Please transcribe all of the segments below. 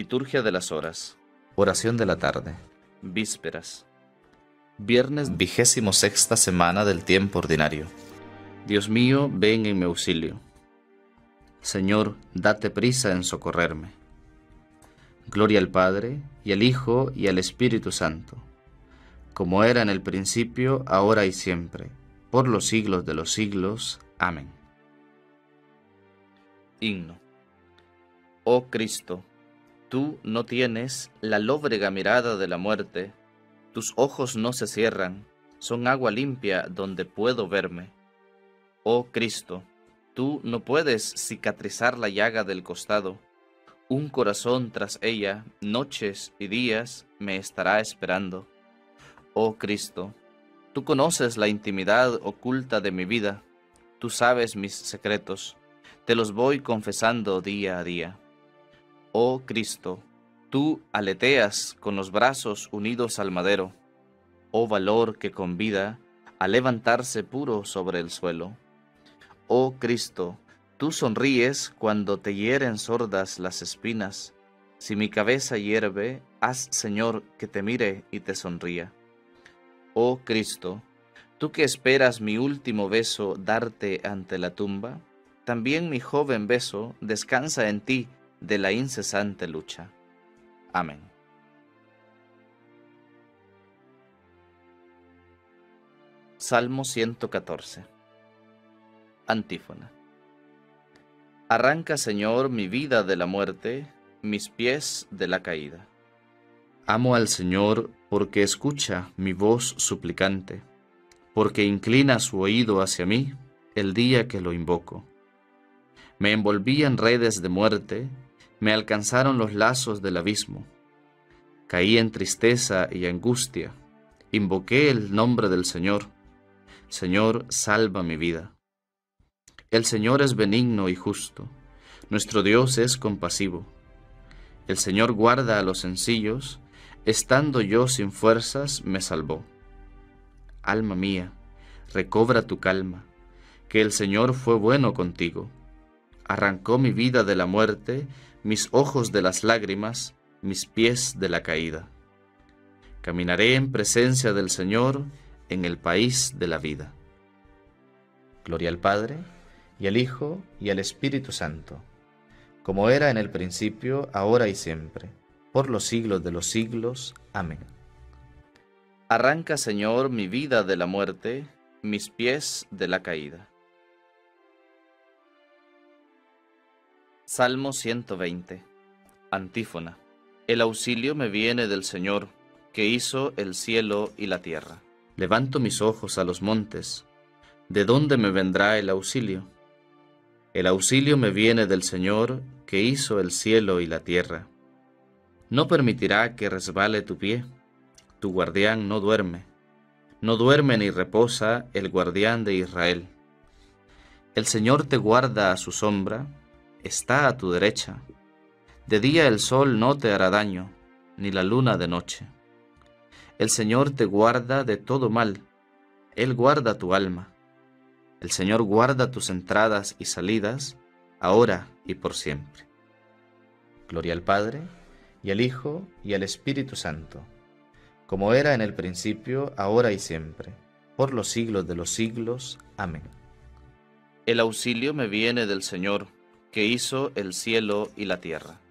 Liturgia de las horas. Oración de la tarde. Vísperas. Viernes 26ª semana del tiempo ordinario. Dios mío, ven en mi auxilio. Señor, date prisa en socorrerme. Gloria al Padre, y al Hijo, y al Espíritu Santo, como era en el principio, ahora y siempre, por los siglos de los siglos. Amén. Himno. Oh Cristo, tú no tienes la lóbrega mirada de la muerte, tus ojos no se cierran, son agua limpia donde puedo verme. Oh Cristo, tú no puedes cicatrizar la llaga del costado, un corazón tras ella, noches y días, me estará esperando. Oh Cristo, tú conoces la intimidad oculta de mi vida, tú sabes mis secretos, te los voy confesando día a día. Oh Cristo, tú aleteas con los brazos unidos al madero, oh valor que convida a levantarse puro sobre el suelo. Oh Cristo, tú sonríes cuando te hieren sordas las espinas. Si mi cabeza hierve, haz, Señor, que te mire y te sonría. Oh Cristo, tú que esperas mi último beso darte ante la tumba, también mi joven beso descansa en ti de la incesante lucha. Amén. Salmo 114. Antífona. Arranca, Señor, mi vida de la muerte, mis pies de la caída. Amo al Señor porque escucha mi voz suplicante, porque inclina su oído hacia mí el día que lo invoco. Me envolví en redes de muerte, me alcanzaron los lazos del abismo. Caí en tristeza y angustia, invoqué el nombre del Señor. Señor, salva mi vida. El Señor es benigno y justo, nuestro Dios es compasivo. El Señor guarda a los sencillos, estando yo sin fuerzas me salvó. Alma mía, recobra tu calma, que el Señor fue bueno contigo. Arrancó mi vida de la muerte, mis ojos de las lágrimas, mis pies de la caída. Caminaré en presencia del Señor en el país de la vida. Gloria al Padre, y al Hijo, y al Espíritu Santo, como era en el principio, ahora y siempre, por los siglos de los siglos. Amén. Arranca, Señor, mi vida de la muerte, mis pies de la caída. Salmo 120. Antífona. El auxilio me viene del Señor, que hizo el cielo y la tierra. Levanto mis ojos a los montes. ¿De dónde me vendrá el auxilio? El auxilio me viene del Señor, que hizo el cielo y la tierra. No permitirá que resbale tu pie. Tu guardián no duerme. No duerme ni reposa el guardián de Israel. El Señor te guarda a su sombra, está a tu derecha. De día el sol no te hará daño, ni la luna de noche. El Señor te guarda de todo mal, Él guarda tu alma. El Señor guarda tus entradas y salidas, ahora y por siempre. Gloria al Padre, y al Hijo, y al Espíritu Santo, como era en el principio, ahora y siempre, por los siglos de los siglos. Amén. El auxilio me viene del Señor, que hizo el cielo y la tierra.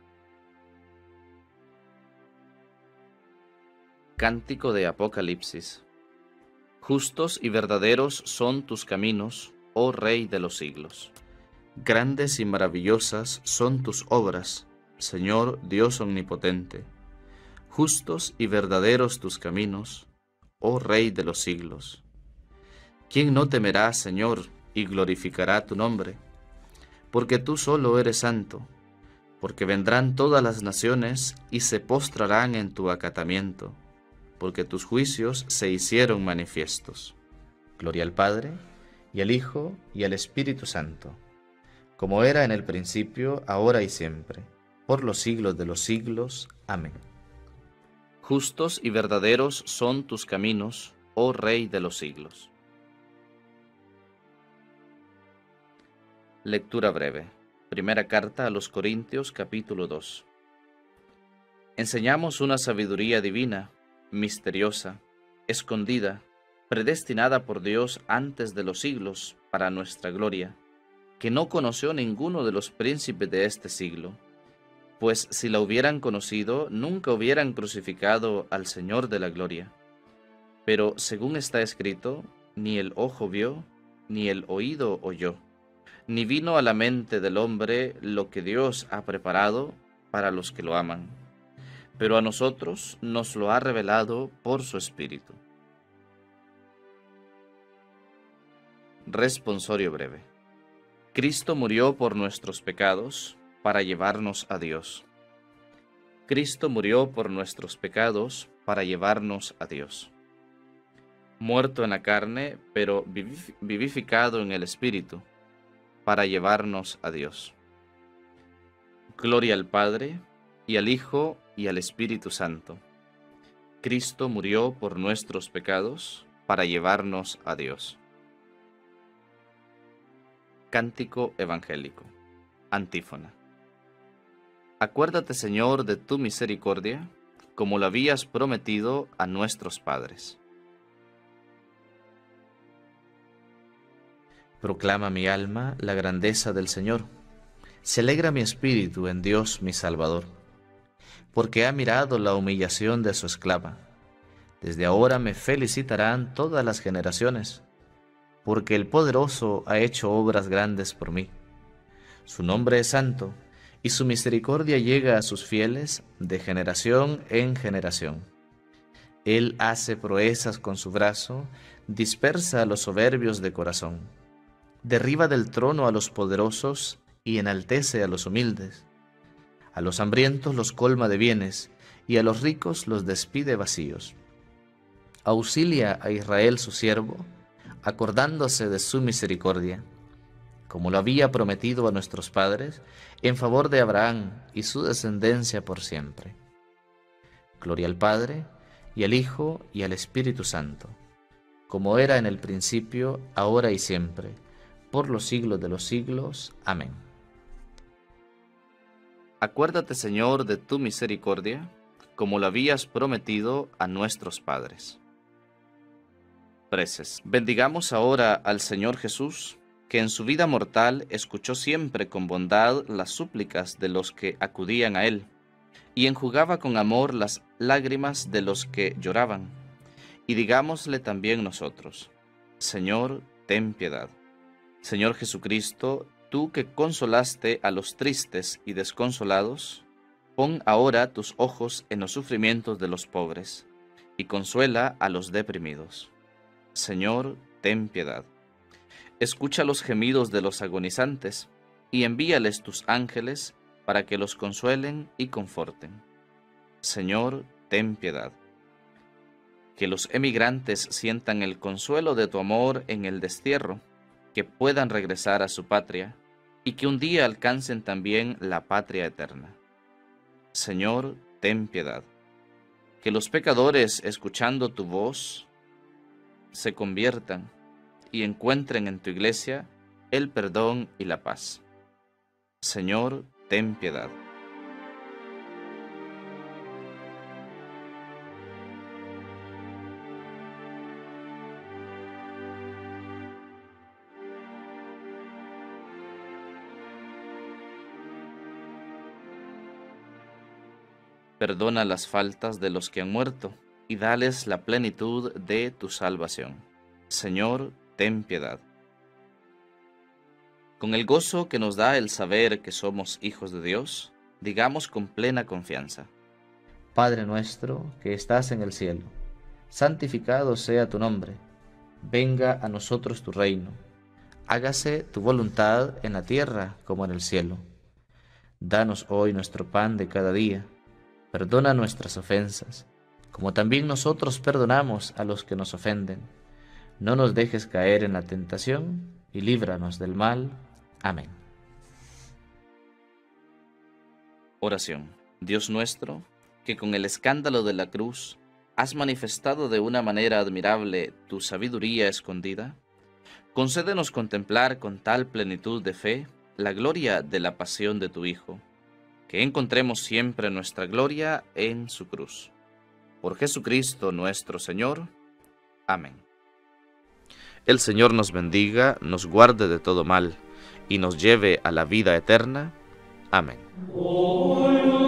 Cántico de Apocalipsis. Justos y verdaderos son tus caminos, oh Rey de los siglos. Grandes y maravillosas son tus obras, Señor Dios omnipotente. Justos y verdaderos tus caminos, oh Rey de los siglos. ¿Quién no temerá, Señor, y glorificará tu nombre? Porque tú solo eres santo, porque vendrán todas las naciones y se postrarán en tu acatamiento, porque tus juicios se hicieron manifiestos. Gloria al Padre, y al Hijo, y al Espíritu Santo, como era en el principio, ahora y siempre, por los siglos de los siglos. Amén. Justos y verdaderos son tus caminos, oh Rey de los siglos. Lectura breve. Primera carta a los Corintios, capítulo 2. Enseñamos una sabiduría divina, misteriosa, escondida, predestinada por Dios antes de los siglos para nuestra gloria, que no conoció ninguno de los príncipes de este siglo, pues si la hubieran conocido, nunca hubieran crucificado al Señor de la gloria. Pero según está escrito, ni el ojo vio, ni el oído oyó, ni vino a la mente del hombre lo que Dios ha preparado para los que lo aman. Pero a nosotros nos lo ha revelado por su Espíritu. Responsorio breve. Cristo murió por nuestros pecados para llevarnos a Dios. Cristo murió por nuestros pecados para llevarnos a Dios. Muerto en la carne, pero vivificado en el Espíritu, para llevarnos a Dios. Gloria al Padre, y al Hijo, y al Espíritu Santo. Cristo murió por nuestros pecados, para llevarnos a Dios. Cántico evangélico. Antífona. Acuérdate, Señor, de tu misericordia, como lo habías prometido a nuestros padres. Proclama mi alma la grandeza del Señor. Se alegra mi espíritu en Dios mi Salvador, porque ha mirado la humillación de su esclava. Desde ahora me felicitarán todas las generaciones, porque el Poderoso ha hecho obras grandes por mí. Su nombre es santo, y su misericordia llega a sus fieles de generación en generación. Él hace proezas con su brazo, dispersa a los soberbios de corazón. Derriba del trono a los poderosos y enaltece a los humildes. A los hambrientos los colma de bienes, y a los ricos los despide vacíos. Auxilia a Israel su siervo, acordándose de su misericordia, como lo había prometido a nuestros padres, en favor de Abraham y su descendencia por siempre. Gloria al Padre, y al Hijo, y al Espíritu Santo, como era en el principio, ahora y siempre, por los siglos de los siglos. Amén. Acuérdate, Señor, de tu misericordia, como lo habías prometido a nuestros padres. Preces. Bendigamos ahora al Señor Jesús, que en su vida mortal escuchó siempre con bondad las súplicas de los que acudían a él, y enjugaba con amor las lágrimas de los que lloraban. Y digámosle también nosotros: Señor, ten piedad. Señor Jesucristo, tú que consolaste a los tristes y desconsolados, pon ahora tus ojos en los sufrimientos de los pobres, y consuela a los deprimidos. Señor, ten piedad. Escucha los gemidos de los agonizantes, y envíales tus ángeles para que los consuelen y conforten. Señor, ten piedad. Que los emigrantes sientan el consuelo de tu amor en el destierro, que puedan regresar a su patria, y que un día alcancen también la patria eterna. Señor, ten piedad. Que los pecadores, escuchando tu voz, se conviertan y encuentren en tu iglesia el perdón y la paz. Señor, ten piedad. Perdona las faltas de los que han muerto, y dales la plenitud de tu salvación. Señor, ten piedad. Con el gozo que nos da el saber que somos hijos de Dios, digamos con plena confianza: Padre nuestro que estás en el cielo, santificado sea tu nombre. Venga a nosotros tu reino. Hágase tu voluntad en la tierra como en el cielo. Danos hoy nuestro pan de cada día. Perdona nuestras ofensas, como también nosotros perdonamos a los que nos ofenden. No nos dejes caer en la tentación, y líbranos del mal. Amén. Oración. Dios nuestro, que con el escándalo de la cruz has manifestado de una manera admirable tu sabiduría escondida, concédenos contemplar con tal plenitud de fe la gloria de la pasión de tu Hijo, que encontremos siempre nuestra gloria en su cruz. Por Jesucristo nuestro Señor. Amén. El Señor nos bendiga, nos guarde de todo mal, y nos lleve a la vida eterna. Amén.